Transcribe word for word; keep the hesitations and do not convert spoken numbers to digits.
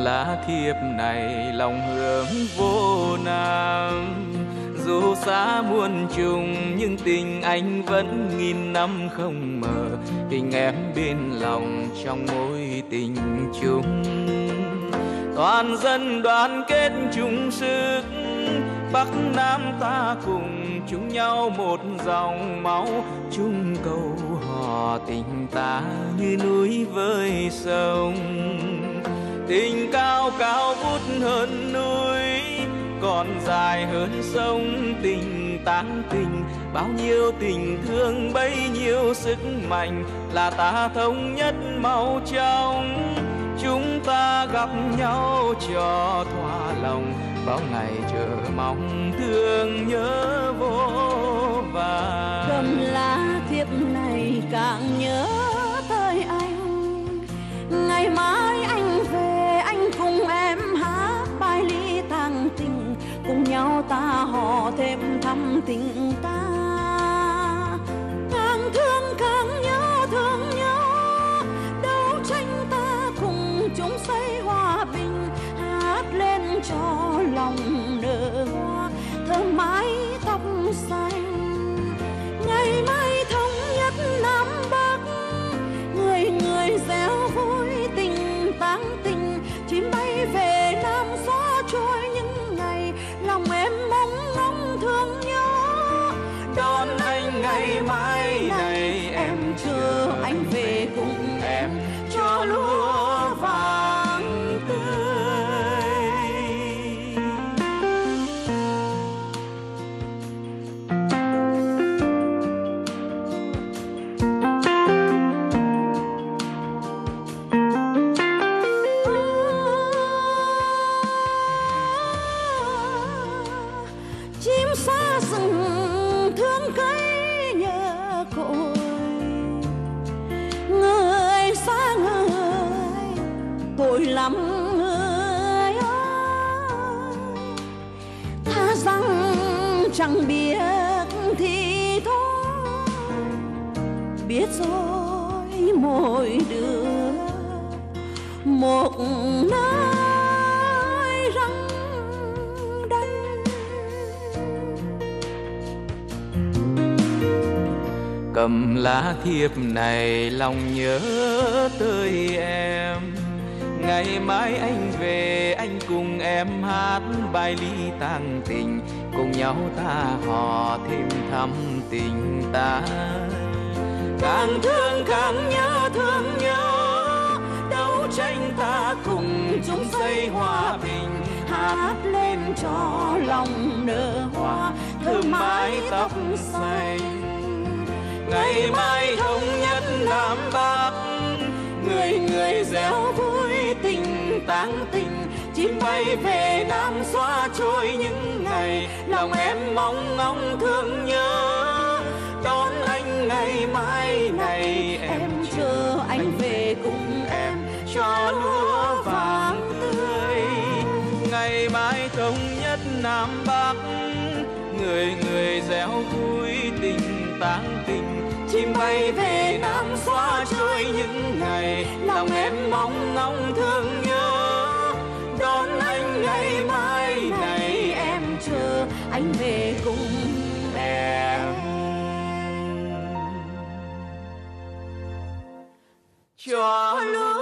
lá thiệp này lòng hương vô nam. Dù xa muôn trùng nhưng tình anh vẫn nghìn năm không mờ. Tình em bên lòng trong mối tình chung. Toàn dân đoàn kết chung sức, Bắc Nam ta cùng chung nhau một dòng máu. Chung câu hò tình ta như núi với sông. Tình cao cao vút hơn núi, còn dài hơn sông. Tình tán tình, bao nhiêu tình thương bấy nhiêu sức mạnh. Là ta thống nhất màu trong, chúng ta gặp nhau cho thỏa lòng. Bao ngày chờ mong thương nhớ vô vàn. Cầm lá thiệp này càng nhớ tới anh. Ngày mai anh về anh cùng em hát bài ly tang tình. Cùng nhau ta hò thêm thắm tình ta. Càng thương càng nhớ thương nhớ, đấu tranh ta cùng chung xây hòa bình. Hát lên cho lòng nở hoa thơm mái tóc xanh. Ngày mai thống nhất Nam Bắc, người người réo vui tình tang tình. Chim bay về Nam xóa trôi những ngày lòng em mong ngóng thương nhớ. Đón anh ngày mai này em chờ anh về cùng em cho lúa vàng tươi. Chim xa rừng thương cây nhớ cội, người xa người tội lắm người ơi. Tha rằng chẳng biết thì thôi, biết rồi mỗi đứa một nơi răng đanh. Cầm lá thiệp này lòng nhớ tới em. Ngày mai anh về anh cùng em hát bài ly tang tình. Cùng nhau ta hò thêm thắm tình ta. Càng thương càng nhớ thương nhớ, đấu tranh ta cùng chung xây hòa bình. Hát lên cho lòng nở hoa thơm mái tóc xanh. Ngày mai thống nhất Nam Bắc, người người réo vui tình tang tình. Chim bay về Nam xóa trôi những ngày lòng em mong ngóng thương nhớ. Đón anh ngày mai này Em chờ anh về cùng em cho lúa vàng tươi. Ngày mai thống nhất Nam Bắc, người người réo vui tình tang tình. Chim bay về Nam xóa trôi những ngày lòng em mong ngóng thương nhớ. Đón anh ngày mai này em chờ anh về cùng em cho lúa